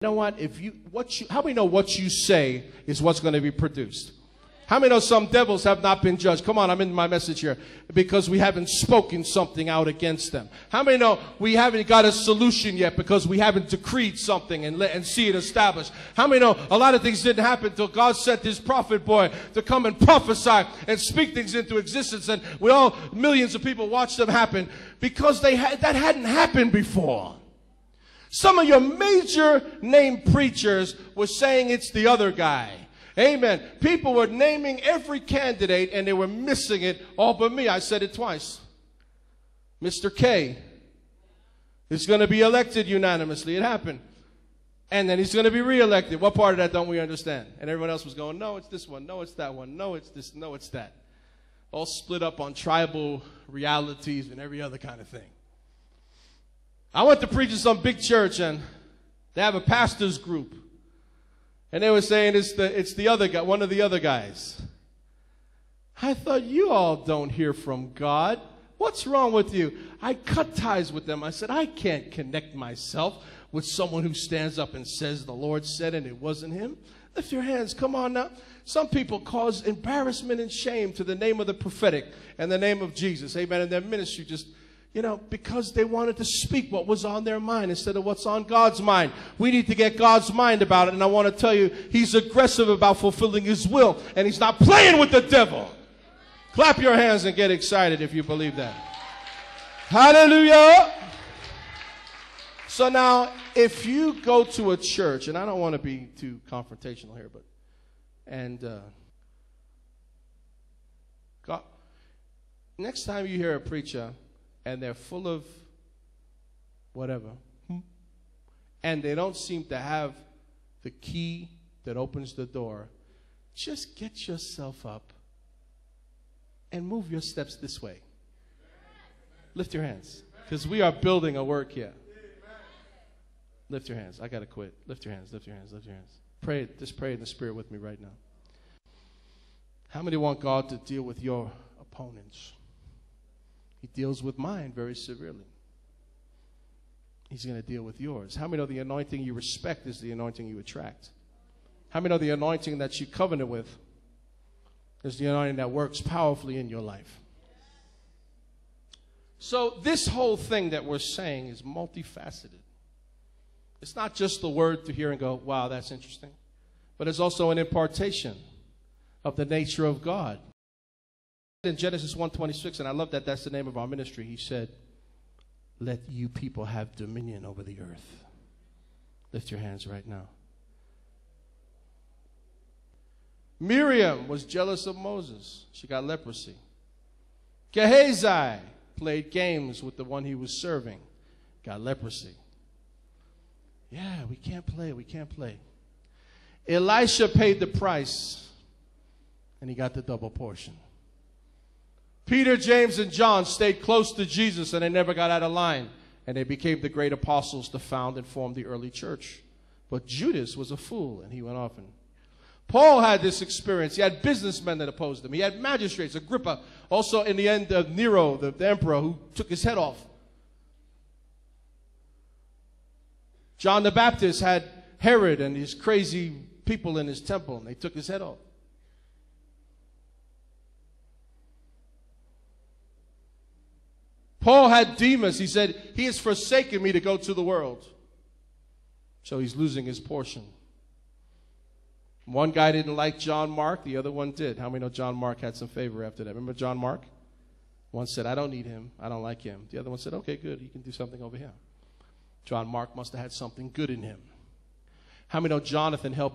You know what? How many know what you say is what's going to be produced? How many know some devils have not been judged? Come on, I'm in my message here. Because we haven't spoken something out against them. How many know we haven't got a solution yet because we haven't decreed something and see it established? How many know a lot of things didn't happen until God sent his prophet boy to come and prophesy and speak things into existence, and millions of people watched them happen because that hadn't happened before. Some of your major name preachers were saying it's the other guy. Amen. People were naming every candidate and they were missing it all but me. I said it twice. Mr. K is going to be elected unanimously. It happened. And then he's going to be reelected. What part of that don't we understand? And everyone else was going, no, it's this one. No, it's that one. No, it's this. No, it's that. All split up on tribal realities and every other kind of thing. I went to preach in some big church, and they have a pastor's group. And they were saying it's the other guy, one of the other guys. I thought, you all don't hear from God. What's wrong with you? I cut ties with them. I said, I can't connect myself with someone who stands up and says the Lord said and it wasn't him. Lift your hands. Come on now. Some people cause embarrassment and shame to the name of the prophetic and the name of Jesus. Amen. And their ministry just, because they wanted to speak what was on their mind instead of what's on God's mind. We need to get God's mind about it. And I want to tell you, he's aggressive about fulfilling his will. And he's not playing with the devil. Clap your hands and get excited if you believe that. Hallelujah. So now, if you go to a church, and I don't want to be too confrontational here, but, God, next time you hear a preacher, and they're full of whatever, and they don't seem to have the key that opens the door, just get yourself up and move your steps this way. Lift your hands, because we are building a work here. Lift your hands. I got to quit. Lift your hands, lift your hands, lift your hands. Pray, just pray in the Spirit with me right now. How many want God to deal with your opponents? He deals with mine very severely. He's going to deal with yours. How many know the anointing you respect is the anointing you attract? How many know the anointing that you covenant with is the anointing that works powerfully in your life? So this whole thing that we're saying is multifaceted. It's not just the word to hear and go, wow, that's interesting. But it's also an impartation of the nature of God. In Genesis 1:26, and I love that that's the name of our ministry, he said, let you people have dominion over the earth. Lift your hands right now. Miriam was jealous of Moses. She got leprosy. Gehazi played games with the one he was serving. Got leprosy. Yeah, we can't play. We can't play. Elisha paid the price, and he got the double portion. Peter, James, and John stayed close to Jesus, and they never got out of line. And they became the great apostles to found and form the early church. But Judas was a fool, and he went off. And Paul had this experience. He had businessmen that opposed him. He had magistrates, Agrippa. Also, in the end, Nero, the emperor, who took his head off. John the Baptist had Herod and these crazy people in his temple, and they took his head off. Paul had Demas. He said, he has forsaken me to go to the world. So he's losing his portion. One guy didn't like John Mark. The other one did. How many know John Mark had some favor after that? Remember John Mark? One said, I don't need him. I don't like him. The other one said, okay, good. You can do something over here. John Mark must have had something good in him. How many know Jonathan helped?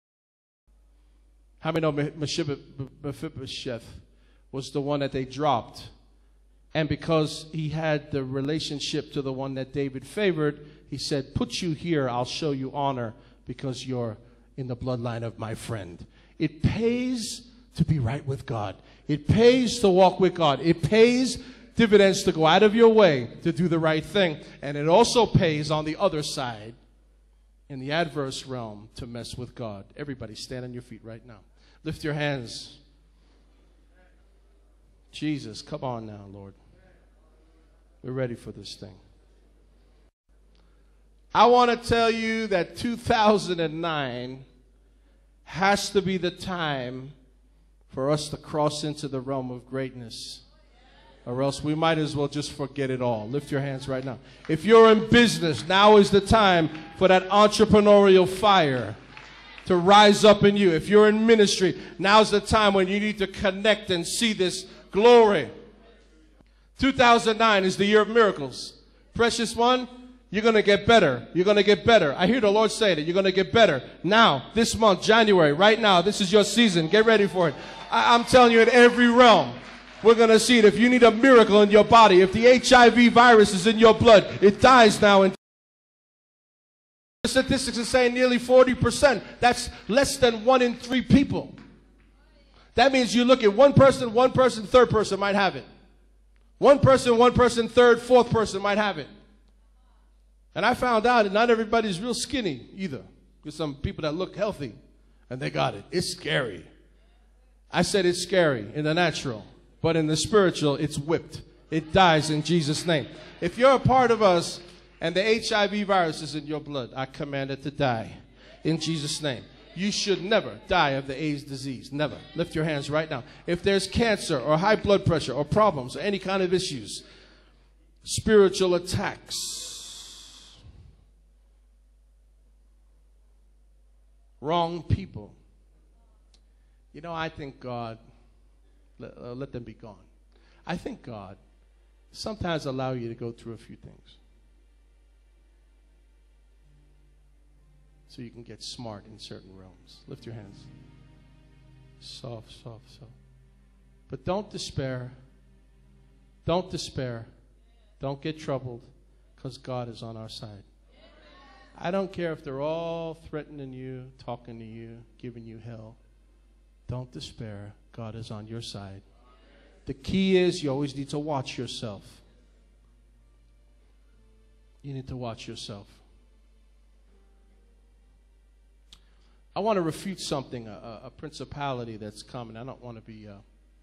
How many know Mephibosheth was the one that they dropped? And because he had the relationship to the one that David favored, he said, put you here, I'll show you honor because you're in the bloodline of my friend. It pays to be right with God. It pays to walk with God. It pays dividends to go out of your way to do the right thing. And it also pays on the other side, in the adverse realm, to mess with God. Everybody stand on your feet right now. Lift your hands. Jesus, come on now, Lord. We're ready for this thing. I want to tell you that 2009 has to be the time for us to cross into the realm of greatness. Or else we might as well just forget it all. Lift your hands right now. If you're in business, now is the time for that entrepreneurial fire to rise up in you. If you're in ministry, now's the time when you need to connect and see this glory. 2009 is the year of miracles. Precious one, you're going to get better. You're going to get better. I hear the Lord say that you're going to get better. Now, this month, January, right now, this is your season. Get ready for it. I'm telling you, in every realm, we're going to see it. If you need a miracle in your body, if the HIV virus is in your blood, it dies now. And statistics are saying nearly 40%. That's less than 1 in 3 people. That means you look at one person, third person might have it. One person, third, fourth person might have it. And I found out that not everybody's real skinny either. There's some people that look healthy and they got it. It's scary. I said it's scary in the natural. But in the spiritual, it's whipped. It dies in Jesus' name. If you're a part of us and the HIV virus is in your blood, I command it to die in Jesus' name. You should never die of the AIDS disease. Never. Lift your hands right now. If there's cancer or high blood pressure or problems or any kind of issues, spiritual attacks, wrong people. You know, I think God, let them be gone. I think God sometimes allow you to go through a few things so you can get smart in certain realms. Lift your hands. Soft, soft, soft. But don't despair. Don't despair. Don't get troubled, because God is on our side. I don't care if they're all threatening you, talking to you, giving you hell. Don't despair. God is on your side. The key is you always need to watch yourself. You need to watch yourself. I want to refute something, a principality that's coming. I don't want to be...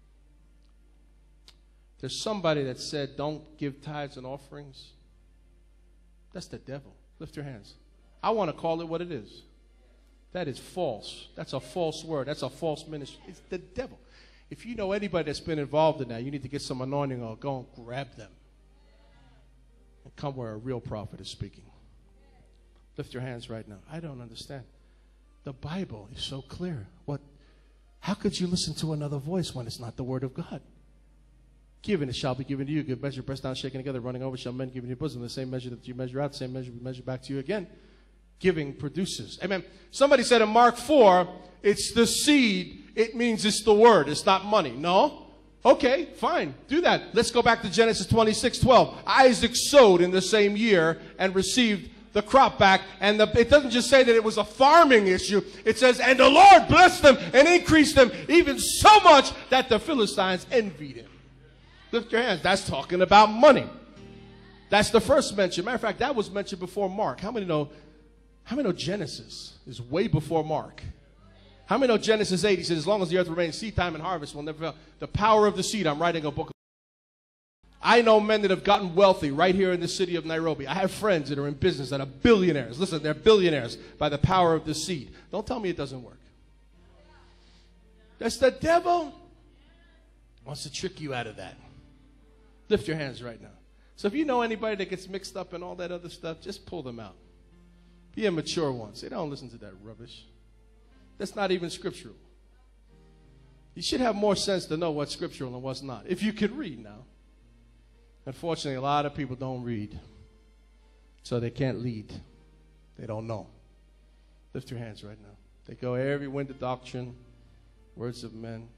There's somebody that said, don't give tithes and offerings. That's the devil. Lift your hands. I want to call it what it is. That is false. That's a false word. That's a false ministry. It's the devil. If you know anybody that's been involved in that, you need to get some anointing or go and grab them and come where a real prophet is speaking. Lift your hands right now. I don't understand. The Bible is so clear. How could you listen to another voice when it's not the word of God? Given, it shall be given to you. Good measure, pressed down, shaken together, running over, shall men give in your bosom. The same measure that you measure out, the same measure will be measured back to you again. Giving produces. Amen. Somebody said in Mark 4, it's the seed. It means it's the word. It's not money. No? Okay, fine. Do that. Let's go back to Genesis 26:12. Isaac sowed in the same year and received the crop back. And it doesn't just say that it was a farming issue. It says, and the Lord blessed them and increased them even so much that the Philistines envied him. Lift your hands. That's talking about money. That's the first mention. Matter of fact, that was mentioned before Mark. How many know Genesis is way before Mark? How many know Genesis 8? He says, as long as the earth remains, seed time and harvest will never fail. The power of the seed. I'm writing a book. I know men that have gotten wealthy right here in the city of Nairobi. I have friends that are in business that are billionaires. Listen, they're billionaires by the power of the seed. Don't tell me it doesn't work. That's the devil wants to trick you out of that. Lift your hands right now. So if you know anybody that gets mixed up in all that other stuff, just pull them out. Be a mature one. Say, don't listen to that rubbish. That's not even scriptural. You should have more sense to know what's scriptural and what's not. If you could read now. Unfortunately, a lot of people don't read. So they can't lead. They don't know. Lift your hands right now. They go every wind of doctrine, words of men.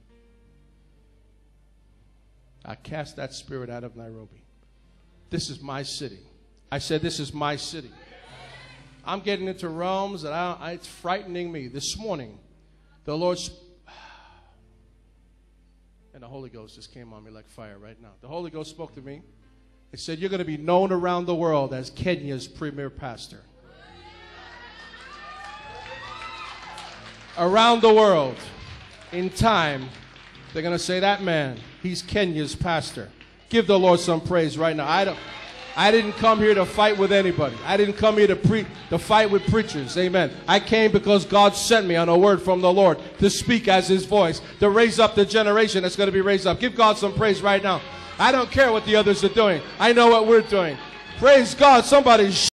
I cast that spirit out of Nairobi. This is my city. I said this is my city. I'm getting into realms that it's frightening me. This morning, the Lord and the Holy Ghost just came on me like fire right now. The Holy Ghost spoke to me. It said, you're going to be known around the world as Kenya's premier pastor. Around the world, in time, they're going to say, that man, he's Kenya's pastor. Give the Lord some praise right now. I didn't come here to fight with anybody. I didn't come here to fight with preachers. Amen. I came because God sent me on a word from the Lord to speak as his voice, to raise up the generation that's going to be raised up. Give God some praise right now. I don't care what the others are doing. I know what we're doing. Praise God. Somebody